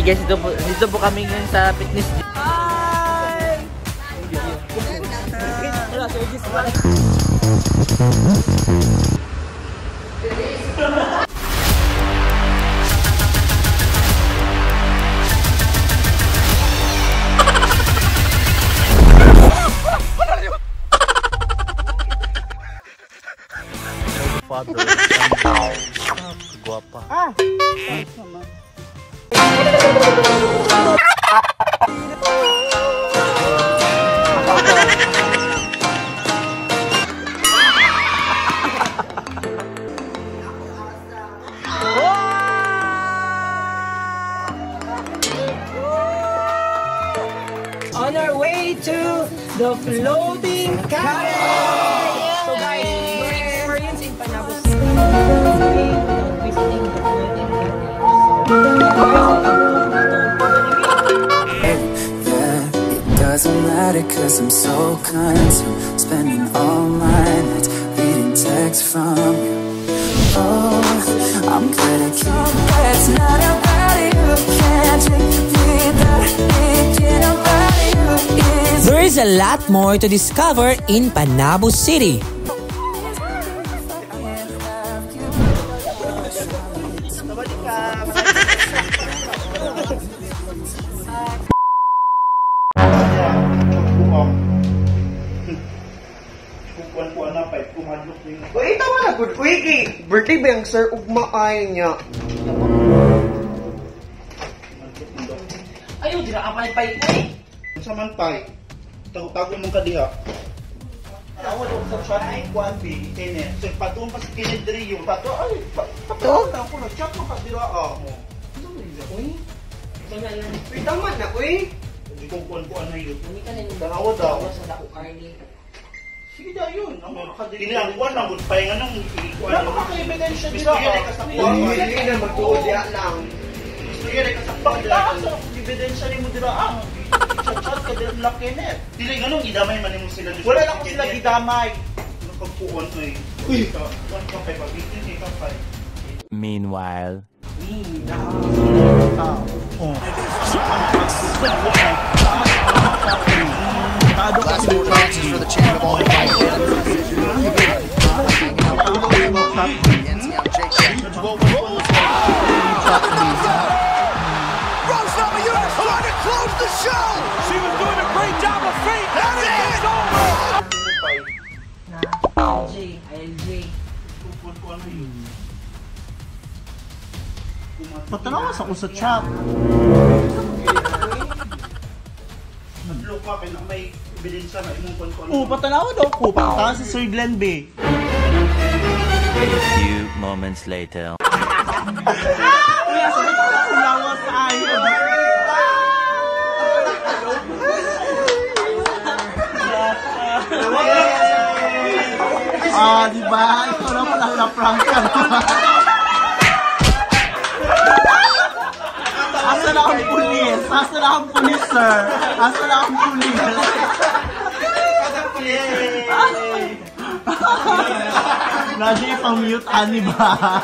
guys, dito po kami ngayon sa fitness gym. Hi! Father, guwapa. On our way to the floating cabin. So guys, your experience in Panabo City visiting the floating cabin. It doesn't matter cause I'm so consumed, spending all my nights reading texts from you. Oh, I'm glad I can't. It's not about you, can't take me that thinking about you is. There is a lot more to discover in Panabo City. Uy, tama na good. Uy, birthday ba yung sir? Ugmaay niya. Ayaw, di na kapay pay. Sa man pay. Tago mong kadiha. Tawad ko sa chat ay kwanti kene. So patong pa sa kinedri yung tato ay patong ko na chat mo kadira mo. Uy, tama na, uy. Hindi ko kuan na yun. Hindi ka na yung Tawad daw. sa dako Carly. Sige da yun. Dili ang kuan na gud pay nga nang kuan. Wala ka ebidensya dira. Hindi na magtuod ya lang. Gusto yun ka sa pagdala. Ebidensya ni mo dira ang chat ka dira la kene. Dili nganong gidamay man nimo sila. Wala lang ko sila gidamay. Nakagpuon ay. Uy, kuan ka pay pabigin ka pay. Meanwhile, Last four chances for the champ of all time. Rosemary, you are trying to close the show. She was doing a great job of feet. That's it. It's over. LJ. Patanawas ako sa chat. Nag-look ka kaya may ebidensya na imong kon-kon. Patanawa daw ko. Patanawa si Sir Glenn B. a few moments later. Lawas ayo. Diba? Ito na pala na-prank ka. Asa na ang pulis? Asa na ang pulis, sir? Asa na ang pulis? Nasa ipang-mute, ani ba?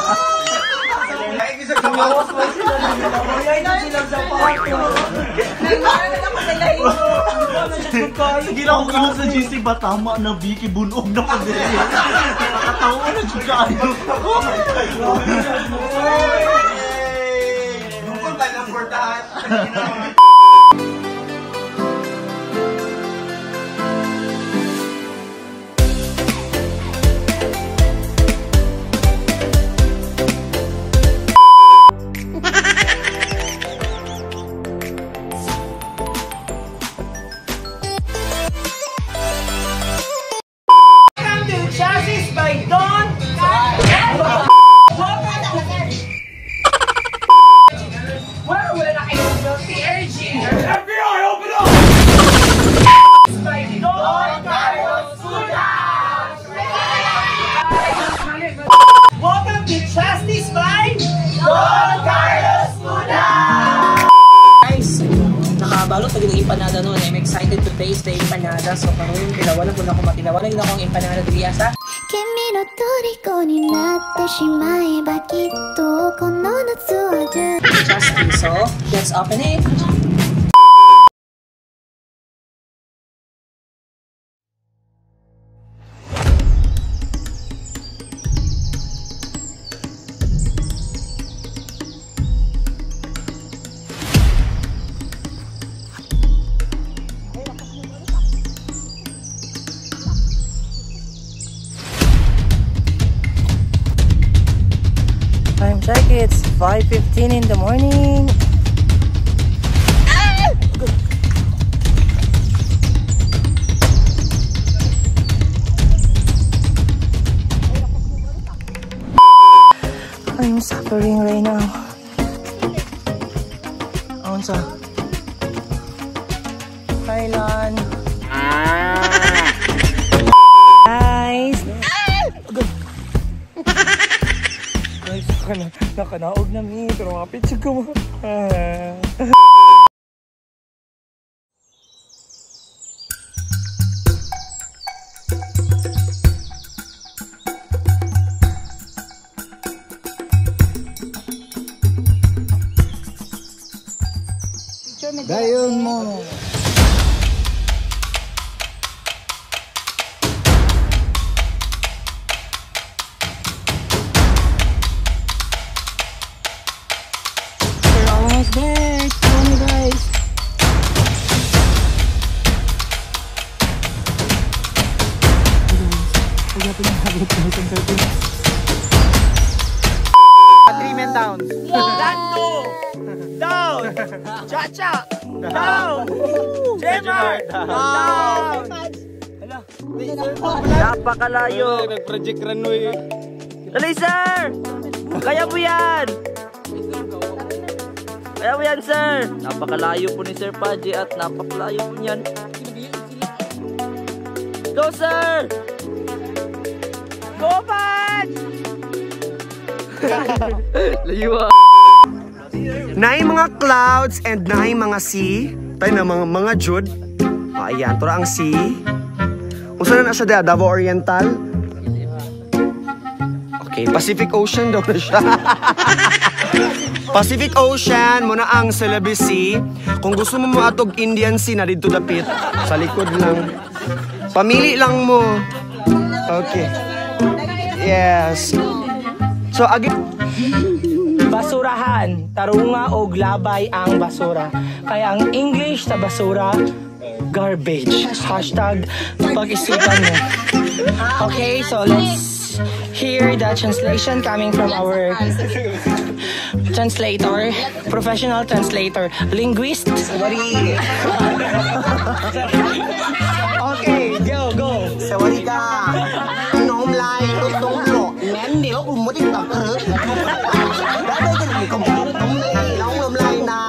Sige lang kung ino sa GC ba tama na Vicky bunog na pa din. Nakatawa na siya kayo. Bukod ba ng portahan? Balot sa ginang empanada noon. I'm excited to taste the empanada. So karon tinawalan ko na ako matinawalan na akong empanada dili asa 君の虜になってしまえばきっとこの夏は Justin, so let's open it. Time check, it's 5:15 in the morning. I'm suffering right now. Aunsa? Thailand. Guys. Guys, nakanaog na mi. Pero mapit siya ko. Dayon mo. We're almost there. Come on, guys. Three men down. Down. Cha-cha. Down. Jemar. Down. Napakalayo. Nag-project runway. Dali, sir! Kaya mo yan! Kaya mo yan, sir! Napakalayo po ni Sir Paji at napakalayo po niyan. Go, sir! Go, Paj! Layo ah! Naay mga clouds and naay mga sea. Tayo na mga Jude. Ayan, ito ang sea. Kung saan na siya Davao Oriental? Okay, Pacific Ocean daw na siya. Pacific Ocean, muna ang Celebes Sea. Kung gusto mo atog Indian Sea, na dito dapit. Sa likod lang. Pamili lang mo. Okay. Yes. So, again. Basurahan, tarunga o glabay ang basura. Kaya ang English sa basura, garbage. Hashtag pag-isipan mo. Okay, so let's hear the translation coming from our translator, professional translator, linguist. Okay, go. Sawari ka. Nôm lai, tông lộ, nén điếu cùng một ít tập thứ. Đã đây cái gì không biết, nóng lai na.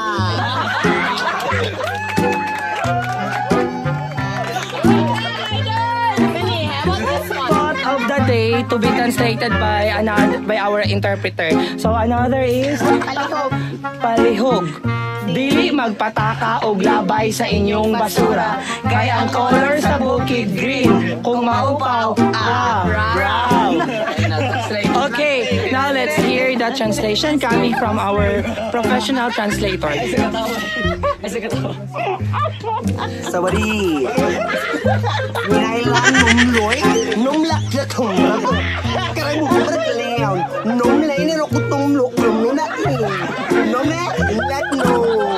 Thought of the day to be translated by our interpreter. So another is palihog. Dili magpataka o glabay sa inyong basura. Kaya ang color sa bukid green. Kung maupaw, brown. Okay, now let's hear the translation coming from our professional translator. Sawari. Ngailan nôm lối, nôm lạc ra thùng. Cái bụng rất leo. Nôm lấy nên nó có tôm luộc nôm nó nát. Nôm nát, nát nô.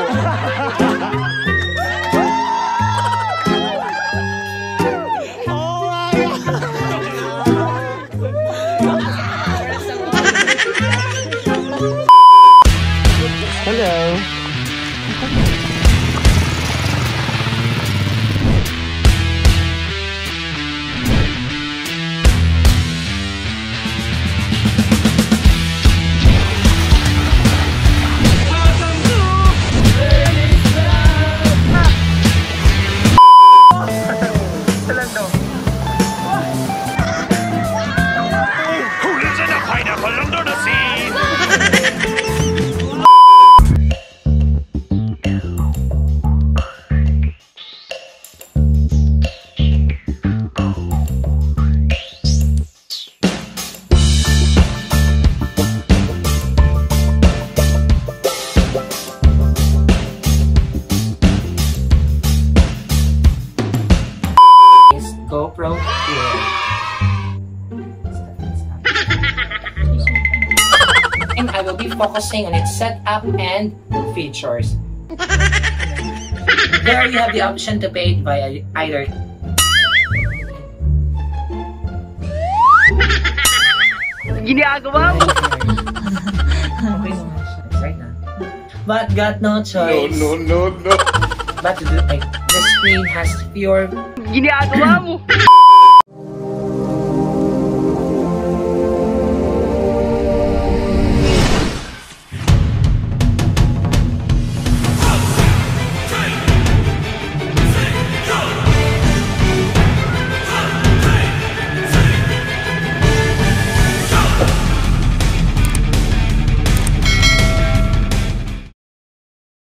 Hello. GoPro here. And I will be focusing on its setup and features. There you have the option to pay it via either Ginagawa mo! right now. But got no choice. No. But to do like the screen has fewer Ginagawa mo!